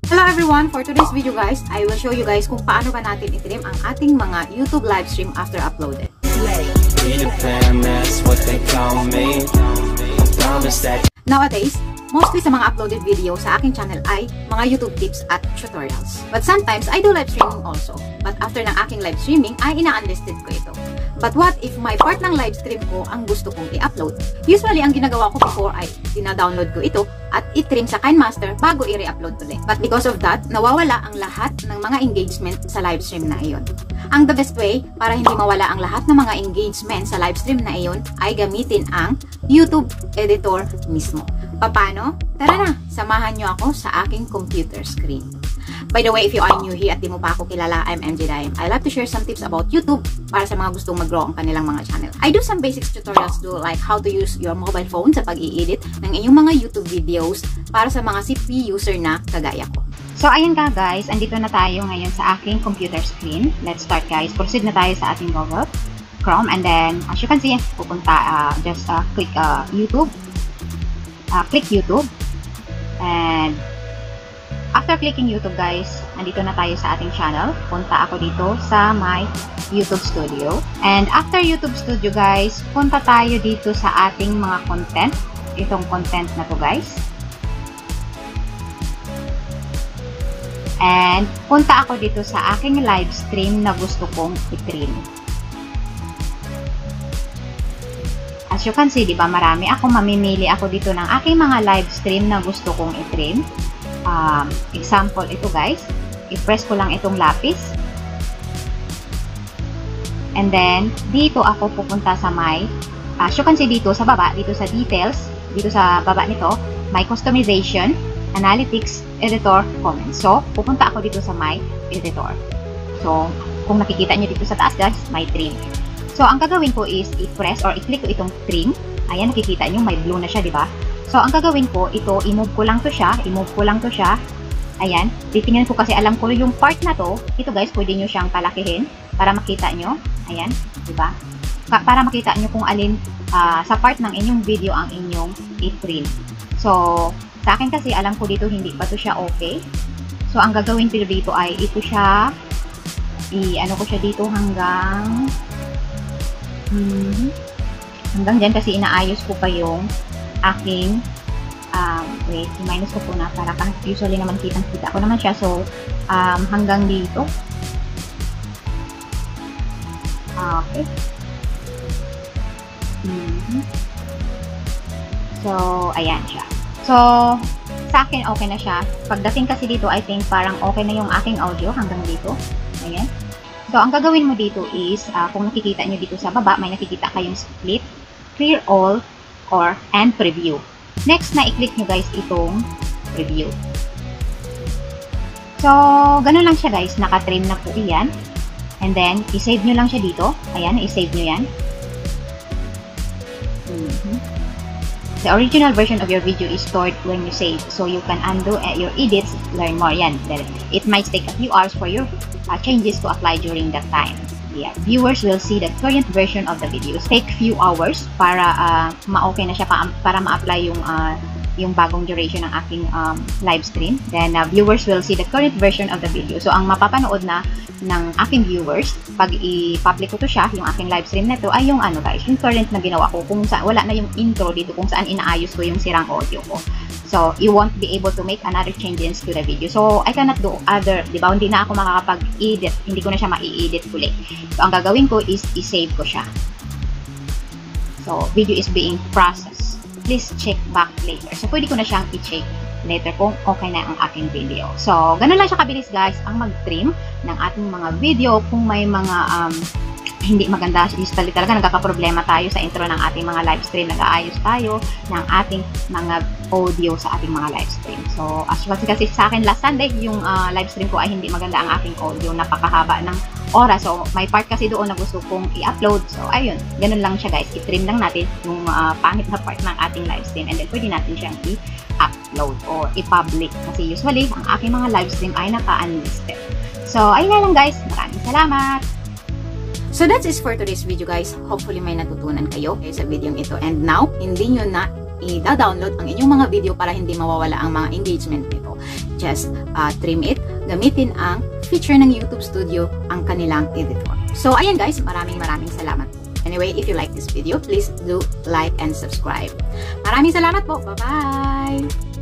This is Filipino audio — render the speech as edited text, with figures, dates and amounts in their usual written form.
Hello everyone! For today's video guys, I will show you guys kung paano ba natin i-trim ang ating mga YouTube live stream after uploaded. Nowadays, mostly sa mga uploaded video sa aking channel ay mga YouTube tips at tutorials. But sometimes, I do live streaming also. But after ng aking live streaming, ay ina-unlisted ko ito. But what if my part ng live stream ko ang gusto kong i-upload? Usually, ang ginagawa ko before ay dina-download ko ito at i-trim sa KineMaster bago i-re-upload ulit. But because of that, nawawala ang lahat ng mga engagement sa live stream na iyon. Ang the best way para hindi mawala ang lahat ng mga engagement sa live stream na iyon ay gamitin ang YouTube editor mismo. Paano? Tara na, samahan nyo ako sa aking computer screen. By the way, if you are new here at di mo pa ako kilala, I'm MJ Daim. I love to share some tips about YouTube para sa mga gustong mag-grow ang kanilang mga channel. I do some basics tutorials do like how to use your mobile phone sa pag-i-edit ng inyong mga YouTube videos para sa mga CP user na kagaya ko. So, ayun ka guys, andito na tayo ngayon sa aking computer screen. Let's start guys. Proceed na tayo sa ating Google Chrome and then, as you can see, pupunta, just click YouTube. Click YouTube. And after clicking YouTube guys, andito na tayo sa ating channel. Punta ako dito sa my YouTube Studio. And after YouTube Studio guys, punta tayo dito sa ating mga content. Itong content na to guys. And punta ako dito sa aking live stream na gusto kong i-trim. As you can see, di ba marami ako, mamimili ako dito ng aking mga live stream na gusto kong i-trim. Example, ito guys. I-press ko lang itong lapis. And then, dito ako pupunta sa my, as you can see dito sa baba, dito sa details, dito sa baba nito, my customization, analytics, editor, comments. So, pupunta ako dito sa my editor. So, kung nakikita nyo dito sa taas guys, my trim. So, ang gagawin ko is i-press or i-click ko itong trim. Ayan, nakikita nyo, may blue na siya, di ba? So, ang gagawin ko, ito, i-move ko lang to siya. I-move ko lang to siya. Ayan. Titingnan ko kasi alam ko yung part na to. Ito guys, pwede nyo siyang palakihin para makita nyo. Ayan. Diba? Para makita nyo kung alin sa part ng inyong video ang inyong i-trim. So, sa akin kasi alam ko dito hindi pa to siya okay. So, ang gagawin ko dito ay ito siya. I-ano ko siya dito hanggang dyan kasi inaayos ko pa yung aking wait, i-minus ko po na para usually naman kitang-kita ko naman siya. So, hanggang dito. Okay. So, ayan siya. So, sa akin okay na siya. Pagdating kasi dito, I think parang okay na yung aking audio hanggang dito. Ayan. So, ang gagawin mo dito is, kung nakikita nyo dito sa baba, may nakikita kayong split, clear all, and preview. Next na i-click nyo guys itong preview. So, ganun lang siya guys. Naka-trim na po iyan. And then, i-save nyo lang siya dito. Ayan, i-save nyo yan. The original version of your video is stored when you save. So, you can undo your edits, learn more. Yan. It might take a few hours for your changes to apply during that time. Yeah. Viewers will see the current version of the videos. Take few hours para ma-okay na siya para ma-apply yung bagong duration ng aking live stream. Then viewers will see the current version of the video. So ang mapapanood na ng aking viewers pag i-public ko to siya, yung aking live stream na to ay yung ano guys, yung current na ginawa ko kung saan wala na yung intro dito kung saan inaayos ko yung sirang audio ko. So, you won't be able to make another changes to the video. So, I cannot do other, di ba? Hindi na ako makakapag-edit. Hindi ko na siya ma-i-edit ulit. So, ang gagawin ko is i-save ko siya. So, video is being processed. Please check back later. So, pwede ko na siyang i-check later kung okay na ang aking video. So, ganun lang siya kabilis guys ang mag-trim ng ating mga video kung may mga hindi maganda, usually talaga nagkakaproblema tayo sa intro ng ating mga live stream, nag-aayos tayo ng ating mga audio sa ating mga live stream. So, as kasi sa akin last Sunday, yung live stream ko ay hindi maganda ang aking audio, napakahaba ng oras. So, may part kasi doon na gusto kong i-upload. So, ayun, ganun lang siya guys, i-trim lang natin yung pangit na part ng ating live stream and then pwede natin siyang i-upload or i-public. Kasi usually, ang aking mga live stream ay naka-unlisted. So, ayun na lang guys, maraming salamat! So that's it for today's video guys. Hopefully may natutunan kayo sa video ito. And now, hindi nyo na i-download ang inyong mga video para hindi mawawala ang mga engagement nito. just trim it. Gamitin ang feature ng YouTube Studio, ang kanilang editor. So, ayan guys, maraming salamat po. Anyway, if you like this video, please do like and subscribe. Maraming salamat po. Bye-bye!